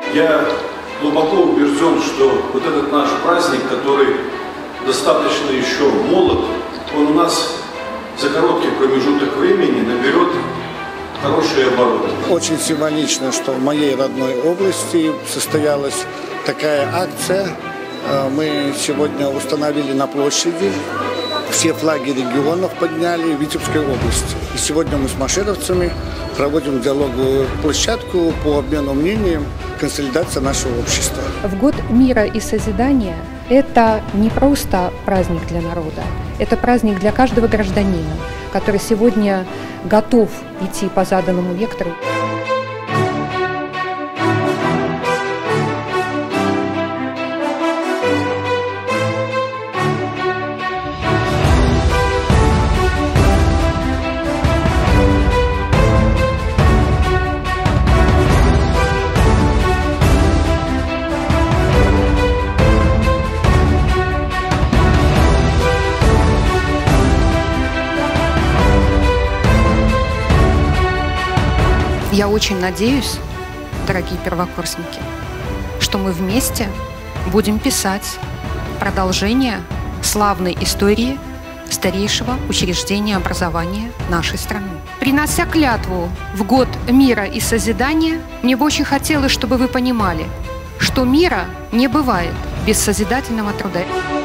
Я глубоко убежден, что вот этот наш праздник, который достаточно еще молод, он у нас за короткий промежуток времени наберет хорошие обороты. Очень символично, что в моей родной области состоялась такая акция. Мы сегодня установили на площади, все флаги регионов подняли в Витебской области. И сегодня мы с машеровцами проводим диалоговую площадку по обмену мнением, консолидации нашего общества. В год мира и созидания это не просто праздник для народа, это праздник для каждого гражданина, который сегодня готов идти по заданному вектору. Я очень надеюсь, дорогие первокурсники, что мы вместе будем писать продолжение славной истории старейшего учреждения образования нашей страны. Принося клятву в год мира и созидания, мне бы очень хотелось, чтобы вы понимали, что мира не бывает без созидательного труда.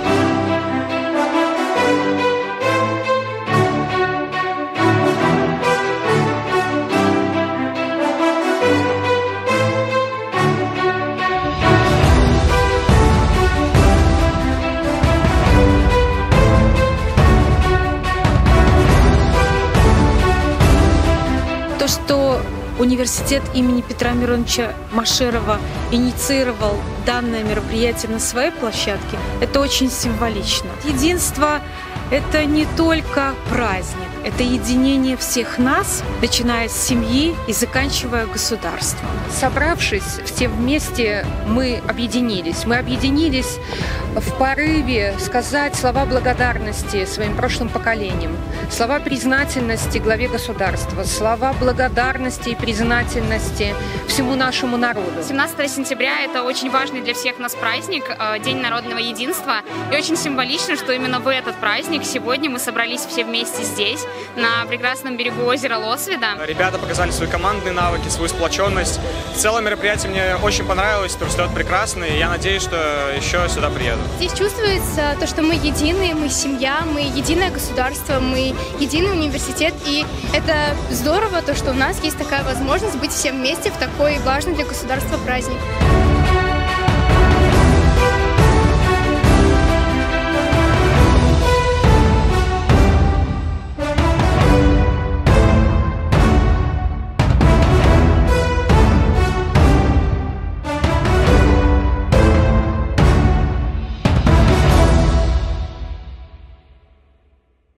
То, что университет имени Петра Мироновича Машерова инициировал данное мероприятие на своей площадке, это очень символично. Единство – это не только праздник, это единение всех нас, начиная с семьи и заканчивая государством. Собравшись все вместе, мы объединились. Мы объединились в порыве сказать слова благодарности своим прошлым поколениям, слова признательности главе государства, слова благодарности и признательности всему нашему народу. 17 сентября – это очень важный для всех нас праздник, День народного единства. И очень символично, что именно в этот праздник сегодня мы собрались все вместе здесь, на прекрасном берегу озера Лосвида. Ребята показали свои командные навыки, свою сплоченность. В целом мероприятие мне очень понравилось, турслет прекрасный, и я надеюсь, что еще сюда приеду. Здесь чувствуется то, что мы едины, мы семья, мы единое государство, мы единый университет, и это здорово, то, что у нас есть такая возможность быть всем вместе в такой важный для государства праздник.